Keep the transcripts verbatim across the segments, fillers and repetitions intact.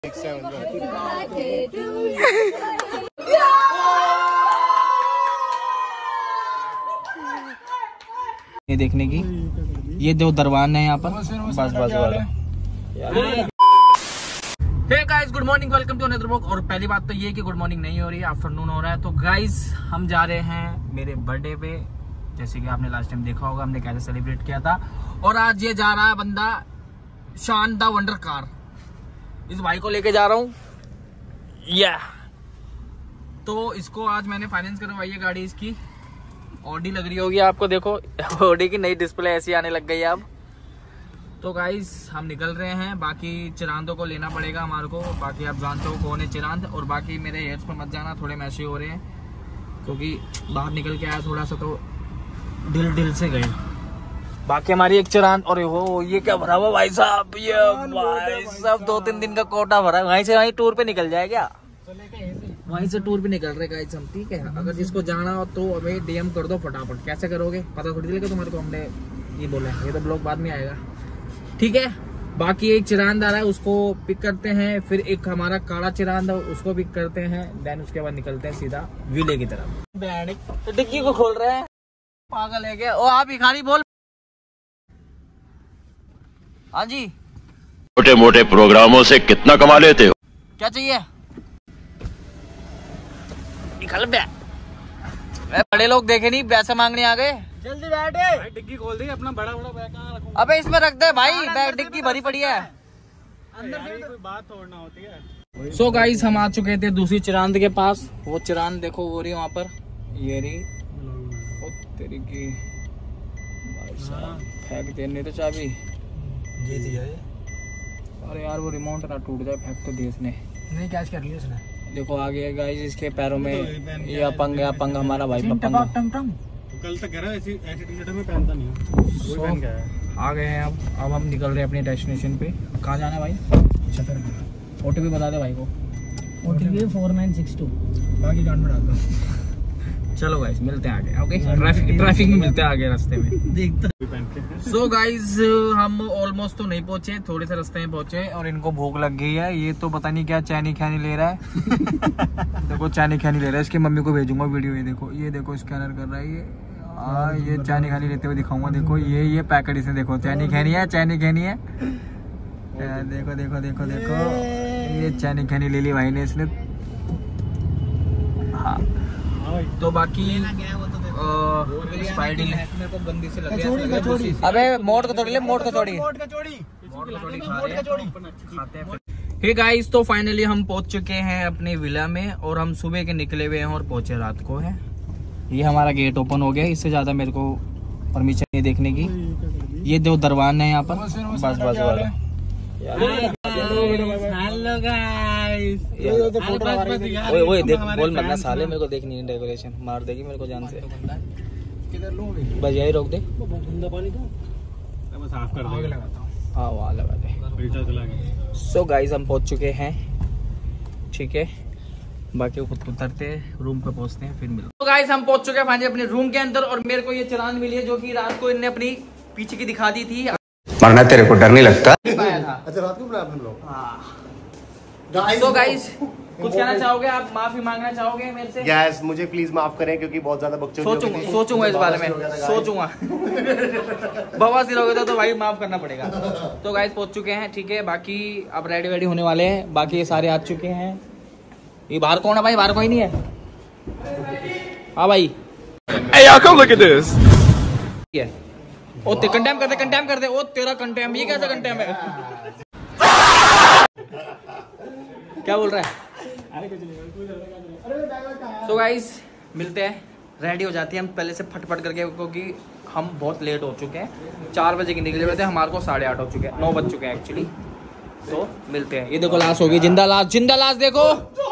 ये देखने की, ये दो दरवान है यहाँ पर, बस बस वाला। Hey guys, good morning, welcome to another vlog. और पहली बात तो ये कि गुड मॉर्निंग नहीं हो रही है, आफ्टरनून हो रहा है। तो गाइस, हम जा रहे हैं मेरे बर्थडे पे, जैसे कि आपने लास्ट टाइम देखा होगा हमने कैसे सेलिब्रेट किया था। और आज ये जा रहा है बंदा शान द वंडर कार, इस भाई को लेके जा रहा हूँ। या तो इसको आज मैंने फाइनेंस करवाई है गाड़ी इसकी। ऑडी लग रही होगी आपको, देखो ऑडी की नई डिस्प्ले ऐसी आने लग गई है अब। तो गाइस, हम निकल रहे हैं। बाकी चिरांदों को लेना पड़ेगा हमारे को। बाकी आप जानते हो कौन है चिरांद। और बाकी मेरे हेयर्स पर मत जाना, थोड़े मैशे हो रहे हैं क्योंकि बाहर निकल के आया थोड़ा सा, तो दिल दिल से गए। बाकी हमारी एक चिरांद। और हो ये क्या भरा हुआ भाई साहब, ये भाई साहब दो तीन दिन का कोटा भरा है। वहीं से वहीं टूर पे निकल जाए क्या? वहीं से टूर पे निकल रहे गाइस हम, ठीक है। अगर जिसको जाना हो तो हमें डीएम कर दो फटाफट। कैसे करोगे पता थोड़ी चलेगा तुम्हारे को, हमने ये बोला है। ये तो ब्लॉग बाद में आएगा, ठीक है। बाकी एक चिरांद आ रहा है, उसको पिक करते हैं। फिर एक हमारा काला चिरांद है, उसको पिक करते हैं। देन उसके बाद निकलते हैं सीधा विले की तरफ। तो डिक्की को खोल रहे हैं, पागल है क्या? ओ आप भिखारी बोल। हाँ जी, छोटे मोटे प्रोग्रामों से कितना कमा लेते हो? क्या चाहिए? निकल बे। बड़े लोग देखे नहीं, पैसे मांगने आ गए। जल्दी बैठे भाई, डिग्गी खोल दी। अपना बड़ा बड़ा बैग कहाँ रखूं? अबे इसमें रख दे भाई, बैग डिग्गी भरी पड़ी है। अंदर से कोई बात तोड़ना होती है। सो गाइस, हम आ चुके थे दूसरी चिरांद के पास। वो चिरांद देखो, वो रही वहाँ पर, ये रही। ओ तेरी की भाई साहब, फेंक दे नहीं तो चाबी ये दिया है। अरे यार, वो रिमोट ना टूट जाए, फेंक तो दी उसने। नहीं, कैच कर लिया उसने। देखो आगे गाइस, इसके पैरों में ये अपंग है। अपंग हमारा भाई अपंग। कल तक ऐसी ऐसी टी शर्ट में पहनता नहीं हूं। so, आ गए हैं अब अब हम निकल रहे हैं अपनी डेस्टिनेशन पे। कहाँ जाना है भाई? छतर। ओटीपी बता दे भाई को। OTP four nine six two. बाकी कान में डाल दो। चलो गाइस, मिलते हैं आगे। ओके, ट्रैफिक ट्रैफिक में मिलते हैं आगे रास्ते में। देखते। सो गाइस, हम ऑलमोस्ट तो नहीं पहुंचे, थोड़े से रास्ते में पहुंचे। और इनको भूख लग गई है। ये तो पता नहीं क्या चैनी खैनी ले रहा है। देखो चैनी खैनी ले रहा है। इसकी मम्मी को भेजूंगा वीडियो। ये देखो, ये देखो स्कैनर कर रहा है ये। हाँ, ये चैनी खैनी लेते हुए दिखाऊंगा। देखो ये ये पैकेट इसने, देखो चैनी खैनी है, चैनी खैनी है। देखो देखो देखो देखो, ये चैनी खैनी ले ली भाई ने इसने। हाँ, तो बाकी स्पाइडल मेरे को गंदी से लग गया। अबे मोड़ को तोड़ी ले, मोड़ को तोड़ी, मोड़ को तोड़ी, मोड़ को तोड़ी खाते हैं। हे गाइस, तो फाइनली हम पहुंच चुके हैं अपने विला में। और हम सुबह के निकले हुए हैं और पहुंचे रात को है। ये हमारा गेट ओपन हो गया। इससे ज्यादा मेरे को परमिशन नहीं देखने की। ये दो दरवान है यहाँ पर, बस बस वाला। हेलो गाइस, ओए ओए देख, बोल मत ना साले, मेरे को देखनी है। डेकोरेशन मार देगी मेरे को जान से। बस यही रोक दे, साफ कर दे। हाँ वहाँ लगा दे। सो गाइस, हम पहुंच चुके हैं, ठीक है। बाकी खुद उतरते रूम पे पहुंचते हैं, फिर मिलते हैं। तो गाइस, हम पहुंच चुके हैं फाइनली अपने रूम के अंदर। और मेरे को ये चिरांद मिली है, जो कि रात को इनने अपनी पीछे की दिखा दी थी। मरना तेरे को डर नहीं लगता? अच्छा, रात को बुलाया हम लोग। हाँ। तो गाइस, कुछ कहना चाहोगे आप? माफी मांगना चाहोगे मेरे से? यस, मुझे प्लीज माफ करें क्योंकि बहुत ज्यादा बकचोदी हो गई थी। सोचूंगा इस बारे में, सोचूंगा। बवासीर हो गया था तो भाई माफ करना पड़ेगा। तो गाइस, पहुंच चुके हैं, ठीक है। बाकी अब रेडी वेडी होने वाले हैं। बाकी ये सारे आ चुके हैं। ये बाहर कौन है भाई? बाहर कोई नहीं है। हाँ भाई, Hey y'all, come look at this. ओ ते कंटेम कर दे, कंटेम कर दे। ओ तेरा कंटेम, ये कैसा कंटेम है? क्या बोल रहा है? सो गाइस, मिलते हैं, रेडी हो जाती है हम पहले से फटफट करके, क्योंकि हम बहुत लेट हो चुके हैं। चार बजे के निकले हुए थे, हमारे को साढ़े आठ हो चुके हैं, नौ बज चुके हैं एक्चुअली। तो मिलते हैं। ये देखो लाश होगी, जिंदा लाश, जिंदा लाश देखो।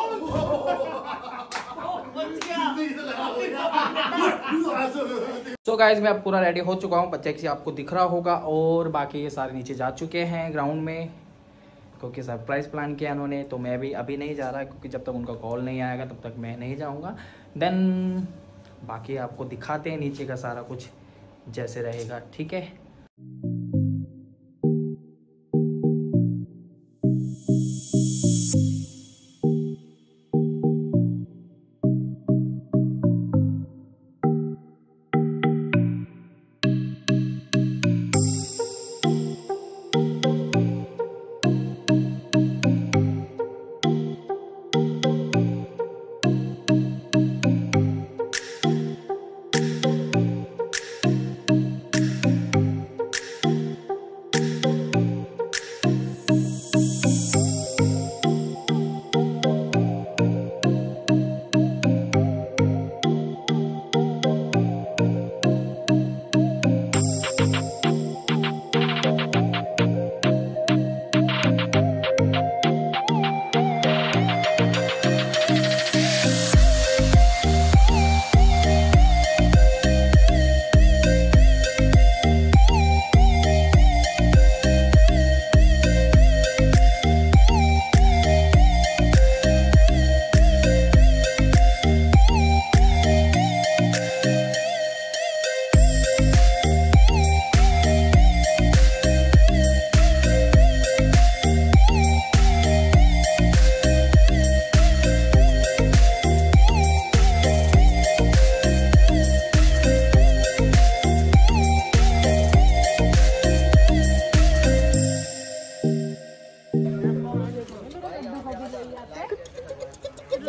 तो गाइस, मैं अब पूरा रेडी हो चुका हूँ, बच्चे की आपको दिख रहा होगा। और बाकी ये सारे नीचे जा चुके हैं ग्राउंड में, क्योंकि सरप्राइज प्लान किया उन्होंने। तो मैं भी अभी नहीं जा रहा, क्योंकि जब तक उनका कॉल नहीं आएगा तब तक मैं नहीं जाऊँगा। देन बाकी आपको दिखाते हैं नीचे का सारा कुछ जैसे रहेगा, ठीक है।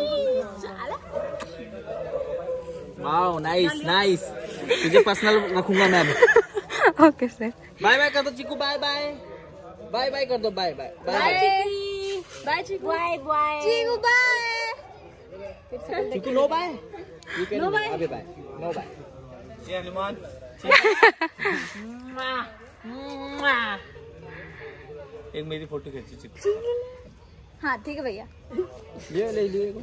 वाओ नाइस नाइस, तुझे पर्सनल रखूंगा मैं अब। Okay sir. बाय बाय कर दो Chiku, bye bye bye bye कर दो, bye bye bye bye Chiku, bye bye Chiku, bye Chiku. No bye, no bye, अभी बाय, नो बाय। ये हनुमान एक मेरी फोटो खींची चिकू। हाँ ठीक है भैया, ये ले लिए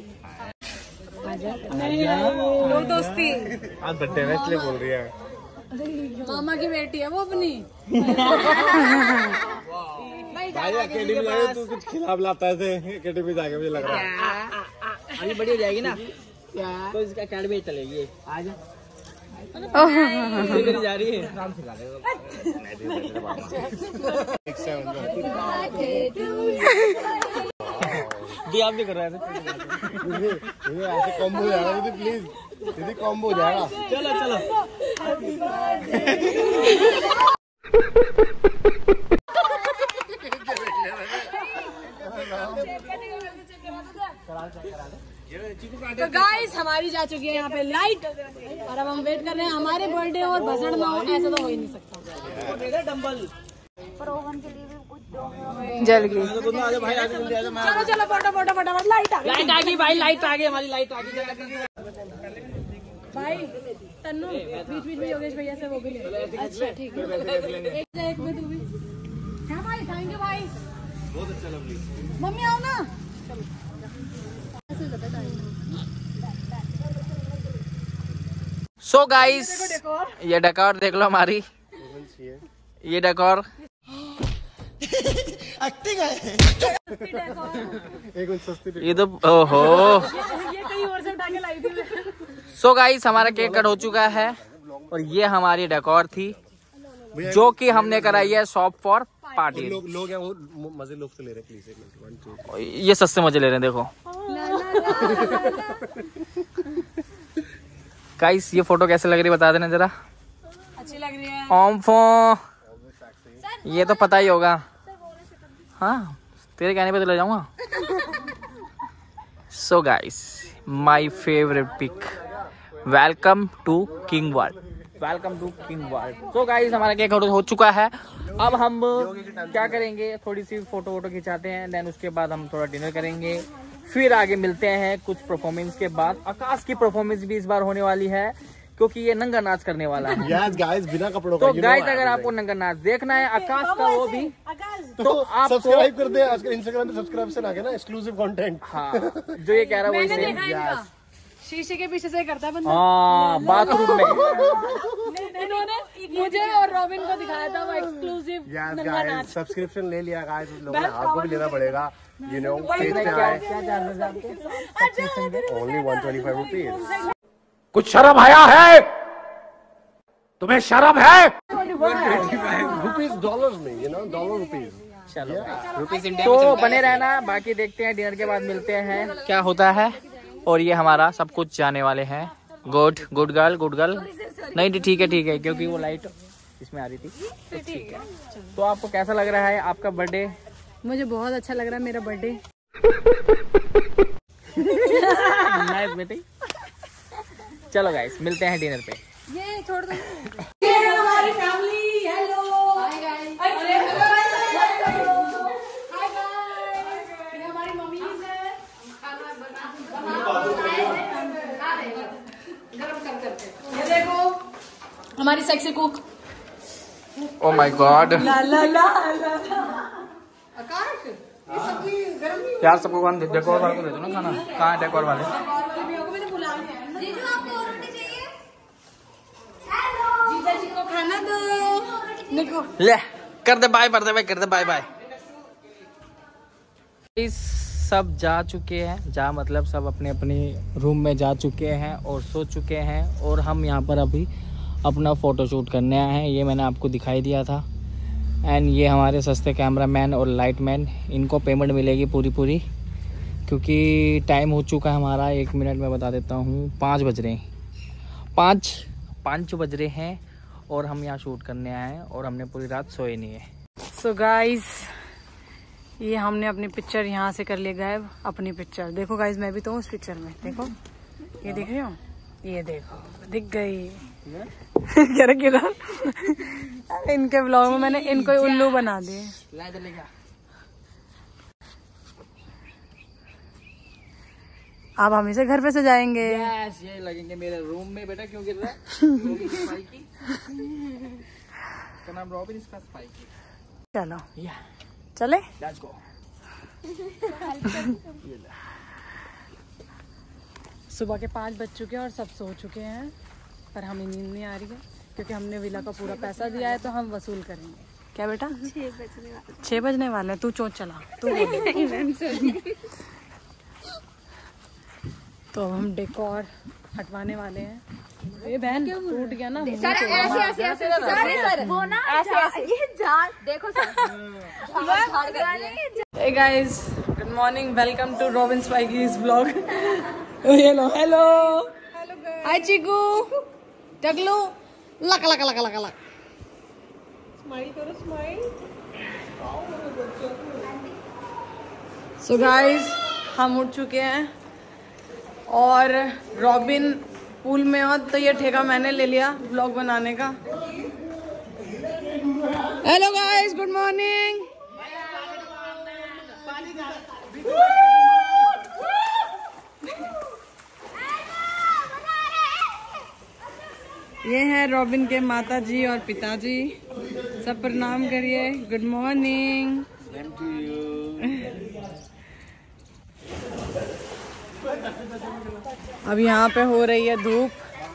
लो दोस्ती। आज बर्थडे है इसलिए बोल रही है। मामा की बेटी है वो अपनी। भाई अकेडमी में तू कुछ खिला लाता है, अकेडमी जाके मुझे लग रहा है अभी बड़ी हो जाएगी ना तो इसका अकेडमी चलेगी। आज जा रही है, काम सिखा जी। आप भी कर रहे थे ऐसे कॉम्बो हो जाएगा दीदी, प्लीज दीदी कॉम्बो हो जाएगा। चलो चलो तो गाइस हमारी जा चुकी है यहाँ पे लाइट, और अब हम वेट कर रहे हैं हमारे बर्थडे और भसड़ ना हो, ऐसा तो हो ही नहीं सकता। डंबल जल गई। चलो चलो फोटो फोटो फटाफट, लाइट आ गई, लाइट आ गई भाई, लाइट आ गई, हमारी लाइट आ गई। भाई तन्नू बीच बीच में योगेश भैया से वो भी ले। अच्छा ठीक है, एक एक में तू भी। हाँ भाई थैंक यू भाई, बहुत अच्छा लव। मम्मी आओ ना। सो गाइस ये डेकोर देख लो हमारी, ये डेकोर ये तो ओहो। ये कहीं और से उठा के लाई थी। सो गाइस हमारा केक कट हो चुका है और ये हमारी डेकोर थी जो कि हमने कराई है शॉप फॉर पार्टी। लोग लोग हैं वो मजे लोग तो ले रहे, प्लीज एक मिनट, वन टू। ये सस्ते मजे ले रहे हैं, देखो गाइस ये फोटो कैसे लग रही है बता देना जरा। अच्छी लग रही है। ओम फो ये तो पता ही होगा। हाँ तेरे कहने पे तो ले जाऊंगा। So guys my favourite pic, welcome to king world, welcome to king world. So guys हमारा केक हो चुका है, अब हम क्या करेंगे, थोड़ी सी फोटो वोटो खिंचाते हैं, देन उसके बाद हम थोड़ा डिनर करेंगे, फिर आगे मिलते हैं कुछ परफॉर्मेंस के बाद। आकाश की परफॉर्मेंस भी इस बार होने वाली है क्योंकि ये नंगा नाच करने वाला है। yes, guys, बिना कपड़ों तो गाइस अगर आपको नंगा नाच देखना है आकाश का वो भी, तो आप सब्सक्राइब कर दे। आजकल इंस्टाग्राम पे सब्सक्राम आ गया ना एक्सक्लूसिव कंटेंट। हाँ जो ये कह रहा है वही सेम। शीशे के पीछे से करता है बंदा। हाँ बाथरूम में इन्होंने मुझे और रॉबिन को दिखाया था वो एक्सक्लूसिव नंगा नाच। सब्सक्रिप्शन ले लिया गाइस, लोगों ने आपको भी लेना पड़ेगा। यू नो पेज पे क्या आए, क्या चार्जेस आपके? Only one twenty five rupees. कुछ शर्म आया है तुम्हें, शर्म है? रुपीज डॉलर्स में, यू नो डॉलर रुपीज। चलो रुपीज इंडिया तो बने रहना, बाकी देखते हैं डिनर के बाद मिलते हैं क्या होता है। और ये हमारा सब कुछ जाने वाले हैं। Good good girl good girl. नहीं ठीक है ठीक है, क्योंकि वो लाइट इसमें आ रही थी तो ठीक है। तो आपको कैसा लग रहा है आपका बर्थडे? मुझे बहुत अच्छा लग रहा है मेरा बर्थडे। नाइस बेटी। चलो गाइस मिलते हैं डिनर पे। ये छोड़ दो। ये हमारी family. Hello hi guys. Hi guys, ये हमारी मम्मीज है। खाना बना गरम कर करके। ये देखो हमारी sexy cook. Oh my god ला ला ला आकाश ये सब्जी गरम नहीं यार, सबको कौन डेकोर वाले को दे दो ना खाना। कहाँ है डेकोर वाले? मैंने बुला लिया। जीजू आपको और रोटी चाहिए? हेलो जीजा जी को खाना दो। निको ले कर दे बाय, कर दे बाय, कर दे बाय बाय। इस सब जा चुके हैं, जा मतलब सब अपने अपने रूम में जा चुके हैं और सो चुके हैं, और हम यहाँ पर अभी अपना फ़ोटोशूट करने आए हैं। ये मैंने आपको दिखाई दिया था। एंड ये हमारे सस्ते कैमरामैन और लाइटमैन, इनको पेमेंट मिलेगी पूरी पूरी, क्योंकि टाइम हो चुका है हमारा। एक मिनट में बता देता हूँ, पाँच बज रहे हैं, पाँच पाँच बज रहे हैं और हम यहाँ शूट करने आए हैं और हमने पूरी रात सोए नहीं है। सो गाइस ये हमने अपनी पिक्चर यहाँ से कर लिया गायब। अपनी पिक्चर देखो गाइस, मैं भी तो हूँ उस पिक्चर में। देखो ये दिख रही हो, ये देखो दिख गई। क्या रखिएगा इनके ब्लॉग में मैंने इनको उल्लू बना दिए। अब हम इसे घर पे से जाएंगे। यस, ये लगेंगे मेरे रूम में बेटा। क्यों गिर रहा है? इसका नाम रॉबिन, इसका स्पाइकी। चलो चले, लेट्स गो। सुबह के पाँच बज चुके हैं और सब सो चुके हैं, पर हमें नींद नहीं आ रही है क्योंकि हमने विला का पूरा पैसा दिया है, तो हम वसूल करेंगे। क्या बेटा? छह बजने वाले हैं। तू चोट चला तू। तो हम डेकोर हटवाने वाले हैं। ये बहन टूट गया ना सर, ऐसे ऐसे ऐसे सर सर वो ना ऐसे ऐसे ये जान देखो sir. Hey guys, good morning, welcome to Robin spikey's vlog. Hello hello hi Chiku, टकलू, luck luck luck luck luck. Smile करो, स्माइल। सो गाइस, हम उठ चुके हैं और रॉबिन पूल में हो, तो ये ठेका मैंने ले लिया व्लॉग बनाने का। Hello guys, good morning. ये है रॉबिन के माता जी और पिताजी, सब प्रणाम करिए। Good morning. अब यहाँ पे हो रही है धूप।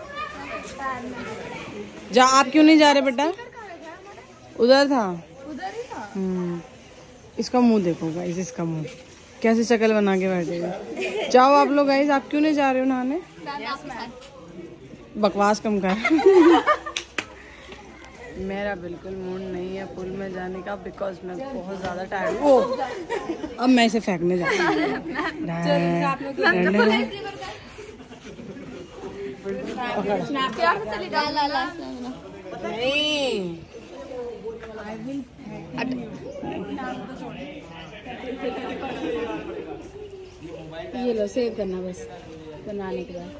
जा, आप क्यों नहीं जा रहे बेटा? उधर था, उधर ही था। हम्म, इसका मुंह देखो गाइस, इसका मुंह कैसे शक्ल बना के बैठे। जाओ आप लोग गाइस, आप क्यों नहीं जा रहे हो नहाने? बकवास कम कर। मेरा बिल्कुल मूड नहीं है पूल में जाने का, बिकॉज मैं बहुत ज्यादा टायर्ड हूँ। अब मैं इसे फेंकने जा रही हूँ। ये लो, सेव करना बस बनाने के बाद।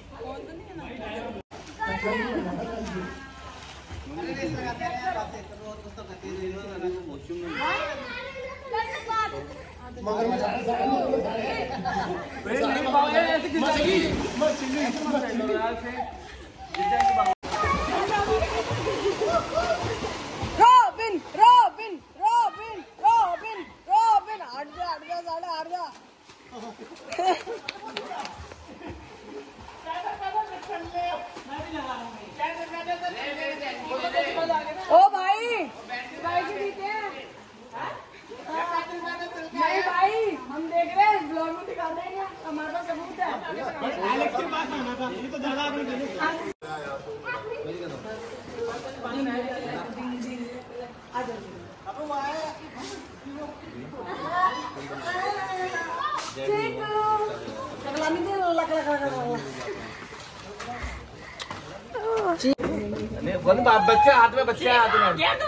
Robin Robin Robin Robin Robin हट जा हट जा साला हट जा। ओ भाई, भाई जी ठीक है? नहीं भाई, हम देख रहे हैं ब्लॉग में दिखा देंगे, हमारे पास सबूत है। एलेक्स के पास आना था, ये तो ज्यादा आपने बच्चे हाथ में, बच्चे हाथ में। क्या तू?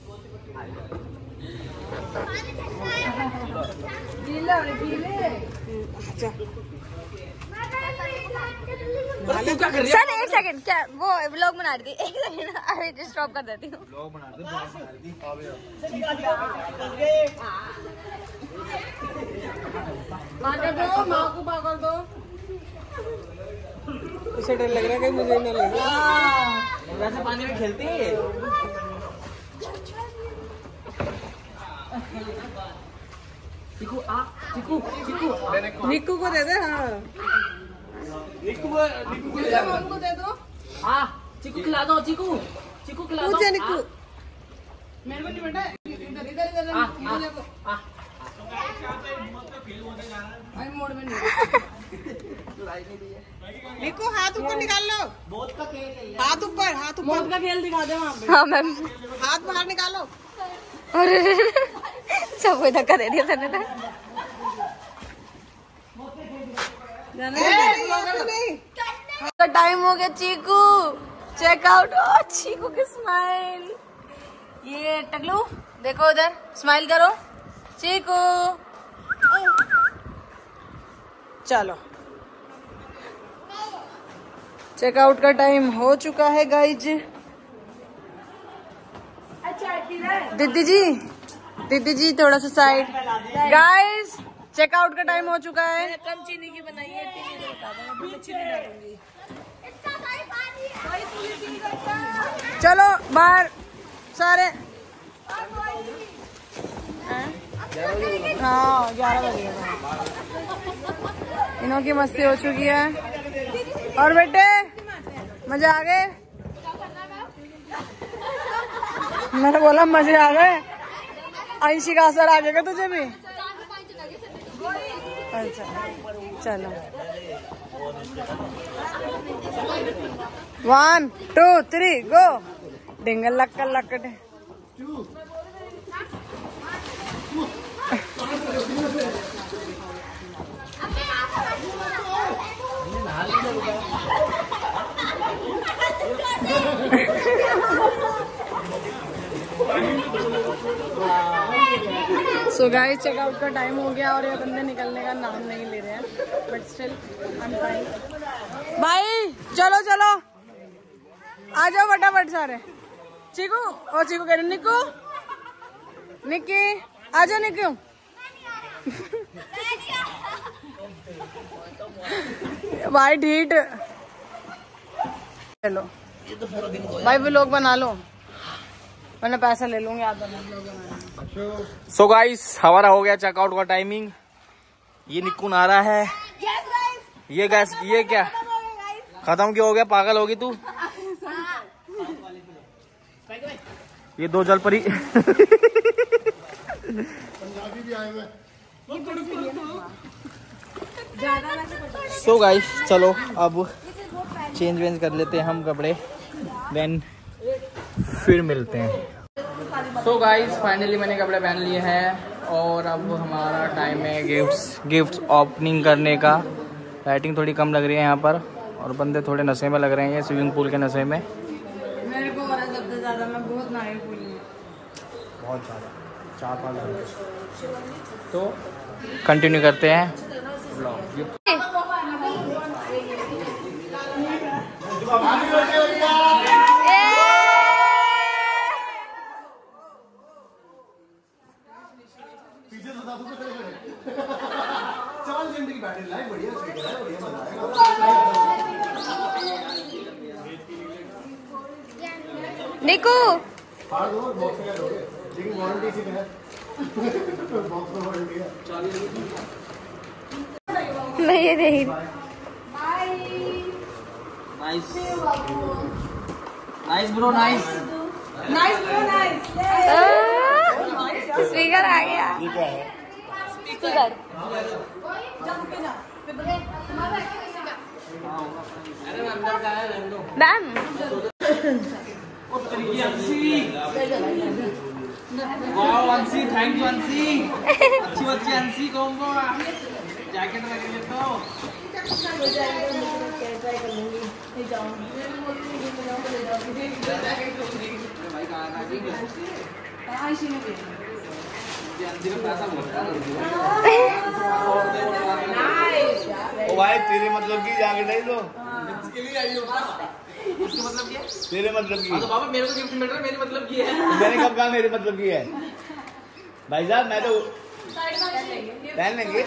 सर एक सेकंड, क्या वो व्लॉग बना रही थी? एक सेकंड, अरे स्टॉप कर देती हूँ। व्लॉग बना दे, व्लॉग बना दी। माँ कर दो, माँ को माँ कर दो। उसे डर लग रहा है कि मुझे नहीं लग रहा। वैसे पानी में खेलती है ये। चिकू आ, चिकू चिकू निक्कू को दे दे। हाँ, निक्कू को, निक्कू को ले जा। को दे दो। आ, चिकू खिला दो, चिकू चिकू खिला दो। पूछे निक्कू, मेरे को नहीं बेटा, इधर इधर इधर मोड़ में नहीं। निक्कू हाथ ऊपर निकाल लो। हाथ ऊपर, हाथ ऊपर। मौत का खेल दिखा दे वहाँ पे। हाँ मैम, हाथ बाहर निकालो। अरे सब कोई धक्का दे दिया सर ने। तो टाइम हो गया चीकू, चेकआउट। ओ चीकू की स्माइल। ये टकलू देखो उधर, स्माइल करो, चीकू चलो चेकआउट का टाइम हो चुका है गाइज। दीदी जी दीदी जी थोड़ा सा साइड। गाइज चेकआउट का टाइम हो चुका है। कम चीनी की बनाई है, चलो बाहर सारे। हाँ ग्यारह बजे इनों की मस्ती हो चुकी है। और बेटे मजा आ गए? मैंने बोला मजे आ गए। अंशी का असर आ गया तुझे भी? अच्छा चलो वन टू थ्री गो। डिंगल लक्कड़ लक्कड़। सो गाइस चेकआउट का टाइम हो गया और ये बंदे निकलने का नाम नहीं ले रहे हैं, but still I am trying. भाई चलो चलो आ जाओ फटाफट सारे। चीकू और चीकू कह रहे निक्कू निक्की आ जाओ निक्कू। भाई ढीठ। चलो भाई व्लॉग बना लो वरना पैसा ले लूंगी आधा। सो गाइस हमारा हो गया चेकआउट का टाइमिंग। ये निक्कू नहा रहा है। ये गैस ये क्या खत्म क्यों हो गया? पागल होगी तू। ये दो जल परी सो गाइस चलो अब चेंज वेंज कर लेते हैं हम कपड़े, देन फिर मिलते हैं। सो गाइस फाइनली मैंने कपड़े पहन लिए हैं और अब हमारा टाइम है गिफ्ट्स गिफ्ट्स ओपनिंग करने का। लाइटिंग थोड़ी कम लग रही है यहाँ पर और बंदे थोड़े नशे में लग रहे हैं, स्विमिंग पूल के नशे में। मेरे को और सबसे ज्यादा मैं बहुत नहाई पूल में, बहुत ज़्यादा चार पाँच घंटे। तो कंटिन्यू करते हैं ब्लॉग। निकू मैं ये नहीं। Nice nice bro nice nice bro nice. Speaker आ गया। Speaker ma'am wow Anshi, thank you Anshi. अच्छी बच्ची अंशी कौन जैकेट लगे तो ओ भाई तेरे मतलब की जैकेट नहीं तो इसके लिए आई हो उसका मतलब क्या? तेरे मतलब की। तो बाबा मेरे को गिफ्ट मिल रहा है, मेरे मतलब की है। मैंने कब कहा मेरे मतलब की है? भाई साहब मैं तो पहन लेंगे।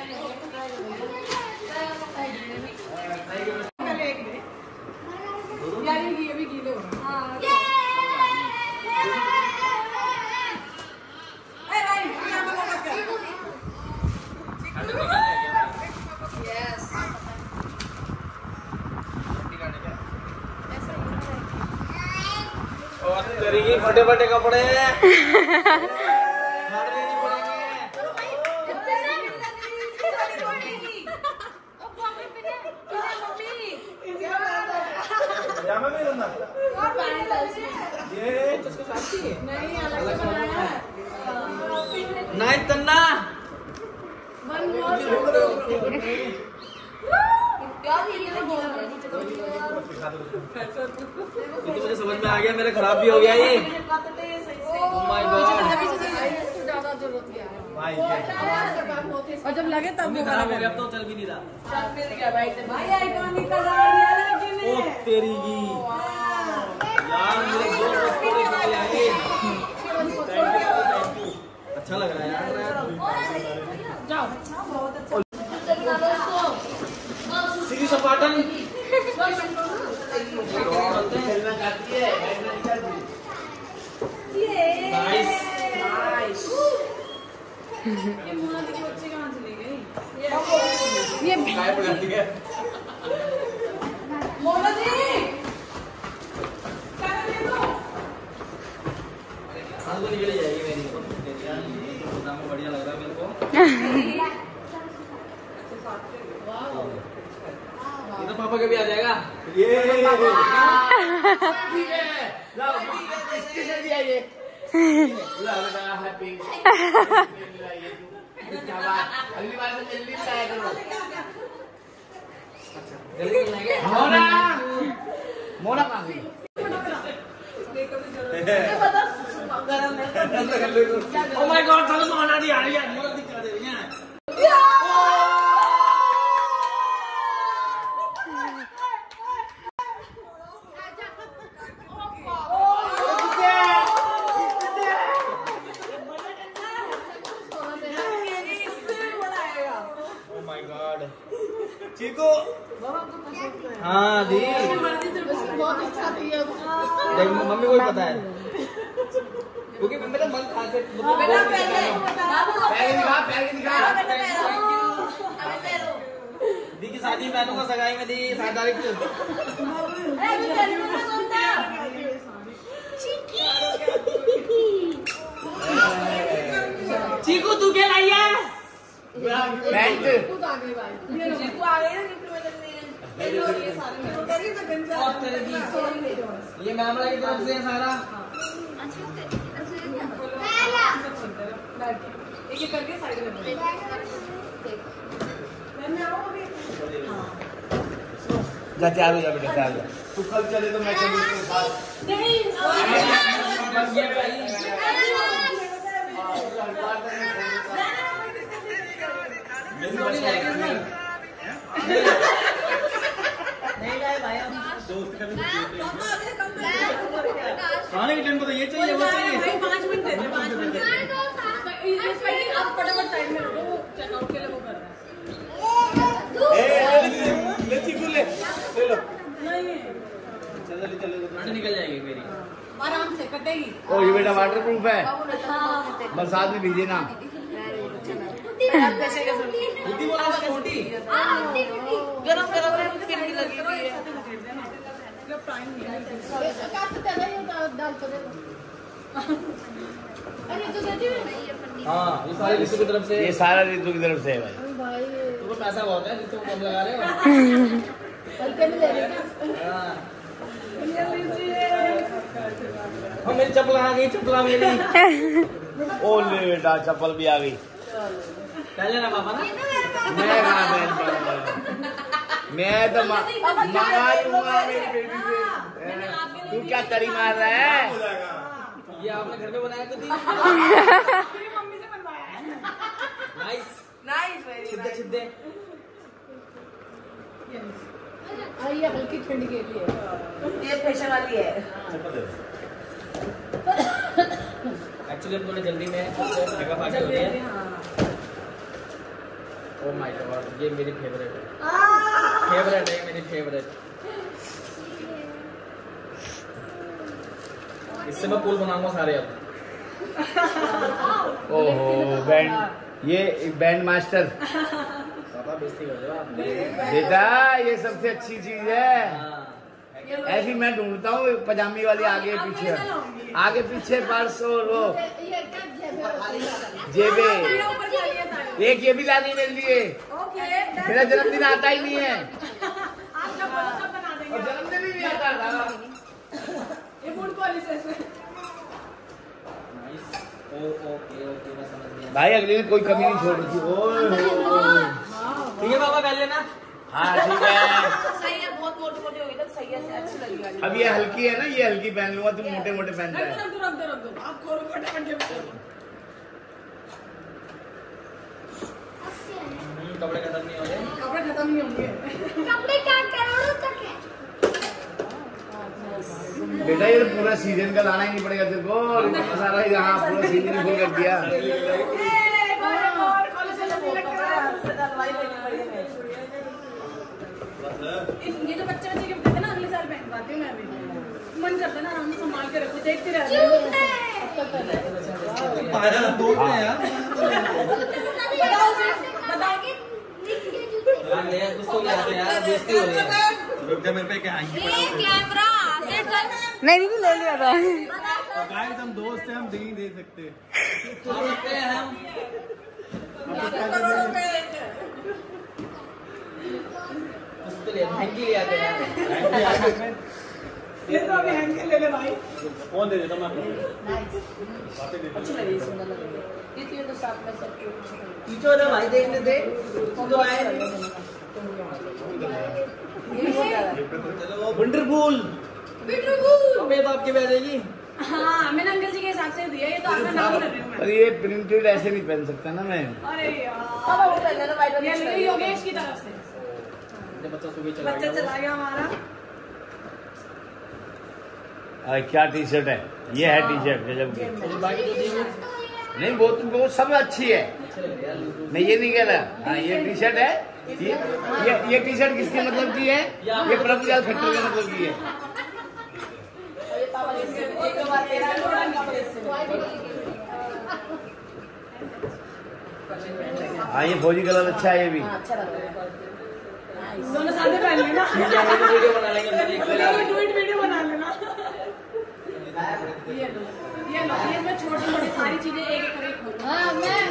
ये भी गीले हो रहे हैं। करेगी फटे फटे कपड़े नहीं तन्ना ये तो मुझे समझ में आ गया, मेरा खराब भी हो गया ये। Oh my God। और जब लगे तब वो खराब हो गया, अब तो चल भी नहीं रहा। भाई आइकॉनिक कलर ओ तेरी की यार, मेरे दोस्त पूरे निकल आए। अच्छा लग रहा है यार। जाओ बहुत अच्छा। सीधी सपाटन नाइस नाइस। ये मोना दी बच्चे कहाँ चली गई? ये गायब हो जाती है मोना दी। हाँ तो निकल जाएगी मेरी। बढ़िया लग रहा है मेरे को। ये तो पापा के भी आ जाएगा। ये अगली बार से जल्दी लाया करो। जल्दी लाएंगे। मोना मोना कहाँ गई? Oh my God, चलो मोना दी आ रही है। मोना दी क्या दे रही है? चीकू हाँ दी बहुत अच्छा थी। मम्मी को भी पता है क्योंकि मम्मी तो मन खा के दी की शादी पहनूंगा सगाई में दी सात तारीख को। चीकू तू क्या लाई है? पैंट ये मामला की तरफ से सारा एक एक करके साइड में जा तैयार हो जा बेटा, तैयार हो जा। तू कल चले तो मैं चलूँ तेरे साथ। खाने के टाइम को तो ये चाहिए वो चाहिए। पाँच मिनट दे दे, पाँच मिनट दे दे। आप फटाफट साइड में रखो, वो चेकआउट के लिए वो कर रहा है। ले चीकू ले ले लो। नहीं चलो चलो निकल जाएगी मेरी आराम से कटेगी। ओ ये बेटा वाटर प्रूफ है, बरसात में भीगे ना। बुद्धि बोला था छोटी गरम गरम है, फिर भी लगी हुई है। टाइम नहीं है, डाल तो दे। अरे तो देती हूँ। हाँ ये सारे रितु की तरफ से, ये सारा रितु की तरफ से है भाई। भाई तुमको पैसा बहुत है, रितु को कम लगा रहे हो। हल्के में ले रहे क्या? हाँ। ये लीजिए। हाँ मेरी चप्पल आ गई, चप्पल मेरी। ओ ले बेटा चप्पल भी आ गई। पहले ना पापा ना मैं कहाँ पहन पाऊंगा, मैं तो मंगा लूंगा मेरी बेटी से। तू क्या तरी मार रहा है? ये आपने घर में बनाया तो थी। मम्मी से बनवाया है। नाइस नाइस छिद्दे छिद्दे। ये हल्की ठंड के लिए ये प्रेशर वाली है। एक्चुअली हम थोड़ी जल्दी में मेकअप आके हो रही है। ओह माय गॉड ये मेरी फेवरेट है, फेवरेट है मेरी फेवरेट। इससे मैं पुल बनाऊंगा सारे अब। ओहो बैंड, ये बैंड मास्टर पापा बेइज्जती कर रहे हो आप। बेटा, ये सबसे अच्छी चीज है। हाँ। ऐसी मैं ढूंढता हूँ पजामी वाली आगे पीछे, आगे पीछे पर्स और वो जेबे। एक ये भी लानी मेरे लिए, मेरा जन्मदिन आता ही नहीं है और जन्मदिन भी नहीं आता था। ये फूड पॉलिसी है। ओके ओके मैं समझ गया भाई अगले दिन कोई कमी नहीं छोड़ रही। ठीक है पापा कर लेना। हाँ ठीक है। सही है, बहुत मोटी मोटी होगी तो सही है, अच्छी लगेगी। अब ये हल्की है ना, ये हल्की पहन लूंगा, तुम मोटे मोटे पहनता है। रख दो रख दो रख दो, आप खोलो फटाफट के। कपड़े खत्म नहीं हो रहे। कपड़े खत्म नहीं होंगे। कपड़े क्या करोड़ों तक है। बेटा ये पूरा सीजन का लाना ही नहीं पड़ेगा तेरे को। सारा यहाँ पूरा सीजन फुल कर दिया। ये जो बच्चे बच्चे गिफ्ट देते ना अगले साल पहनवाती हूँ मैं भी। मन करता है ना आराम से संभाल के रखो, देखते रहते हैं। दो हैं यार। बताओ कि मेरे पे क्या आएंगे? कैमरा नहीं नहीं ले लिया था। गाइस हम दोस्त हैं, हम नहीं दे सकते। हम हैंकी ले आते हैं। ये तो अभी हैंकी ले ले भाई। कौन दे देता मैं आपको? अच्छी लगी, सुंदर लगी। ये तो ये तो साथ में सब पीछे वाला भाई देखने दे। तो आए वंडरफुल बिट्रूबुल। अबे तो आपके पे आ जाएगी। हाँ मैंने अंकल जी के हिसाब से दिया, ये तो आपका नाम कर रही हूँ मैं। पर ये प्रिंटेड ऐसे नहीं पहन सकता ना मैं। अरे यार ये योगेश की तरफ से बच्चा सुबह चला बच्चा चला गया हमारा। आ, क्या टी शर्ट है ये? है टी शर्ट गजब की। नहीं वो तो वो सब अच्छी है, मैं ये नहीं कह रहा। हाँ ये टी शर्ट है। ये ये, ये टी शर्ट किसके मतलब की है? ये प्रभुलाल खट्टर के मतलब की है। हाँ ये फौजी कलर अच्छा है ये भी। दोनों साथ में पहन लेना। वीडियो बना लेंगे। ट्वीट वीडियो बना लेना। ये लो ये लो इसमें छोटी छोटी सारी चीजें एक एक करके खोलो। हाँ मैं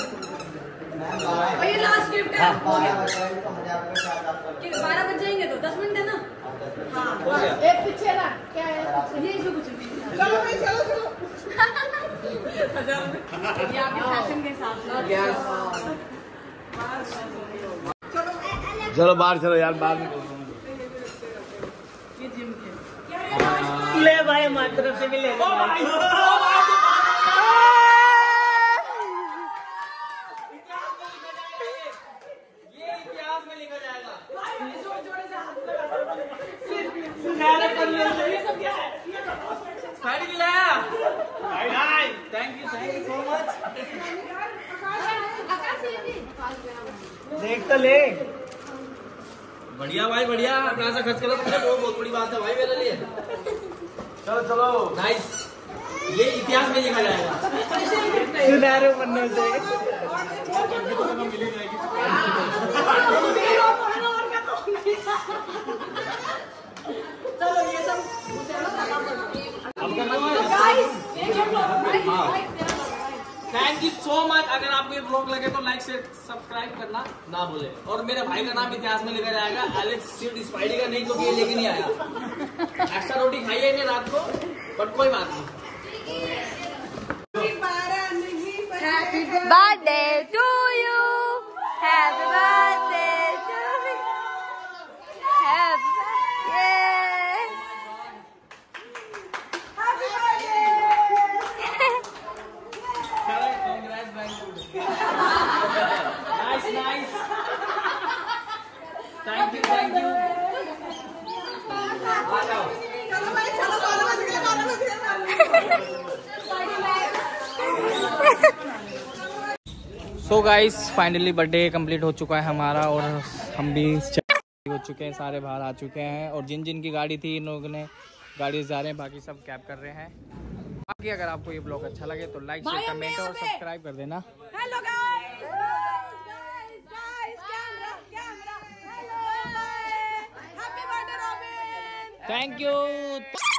और ये लास्ट गिफ्ट है। कि बारह बज जाएंगे तो दस मिनट है ना। हाँ एक पीछे ना क्या है ये इसमें कुछ नहीं। चलो भाई चलो चलो। ये आपके फैशन के हिसाब से। चलो बाहर चलो यार, बाहर में ये जिम के ले भाई हमारी तरफ से भी ले लो। ये इतिहास में लिखा जाएगा। ये सब क्या है? साड़ी भी लाया। Thank you thank you so much. देख तो ले। बढ़िया भाई बढ़िया, पैसा खर्च करो तुमने, वो बहुत बड़ी बात है भाई मेरे लिए। चलो चलो नाइस, ये इतिहास में लिखा जाएगा। सुनहरे पन्नों से। चलो ये सब थैंक यू सो मच। अगर आपको ये ब्लॉग लगे तो लाइक शेयर सब्सक्राइब करना ना भूले। और मेरे भाई का नाम इतिहास में लिखा जाएगा एलेक्स सिड स्पाइडी का नहीं, क्योंकि ये लेके नहीं आया। एक्स्ट्रा रोटी खाई है इन्हें रात को, बट कोई बात नहीं। Birthday to you, happy birthday to you, happy nice nice, thank you thank you. So guys finally birthday complete हो चुका है हमारा, और हम भी हो चुके हैं, सारे बाहर आ चुके हैं। और जिन जिन की गाड़ी थी इन लोगों ने गाड़ी से जा रहे हैं, बाकी सब कैब कर रहे हैं। बाकी अगर आपको ये ब्लॉग अच्छा लगे तो लाइक शेयर कमेंट और सब्सक्राइब कर देना। Hello guys, guys guys camera camera, hello happy birthday Robin, thank you.